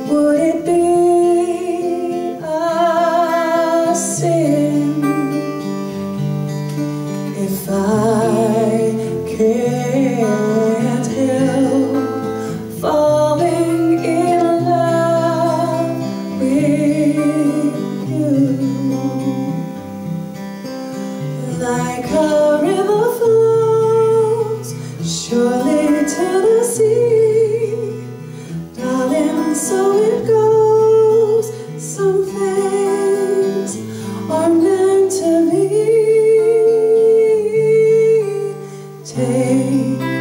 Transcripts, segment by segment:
Would it be a sin if I can't help falling in love with you? Like a river flows surely to the sea, darling, so it goes. Some things are meant to be. Take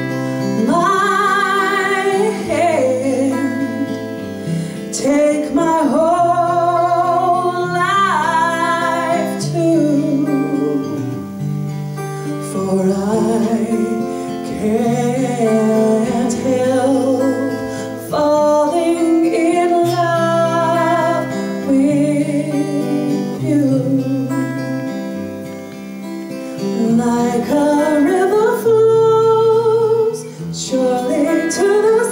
my hand, take my whole life too, for I can't help falling in love with you. Like a river flows surely to the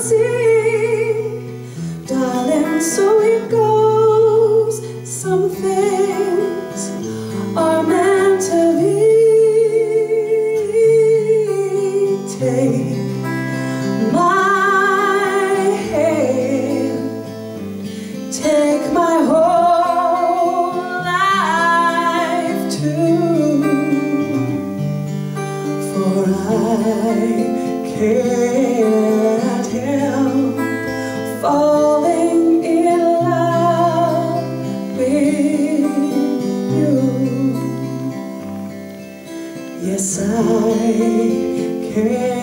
sea, darling, so it goes. Some things are meant to be. Take my hand, take my whole life too, for I can't help falling in love with you. Yes, I can't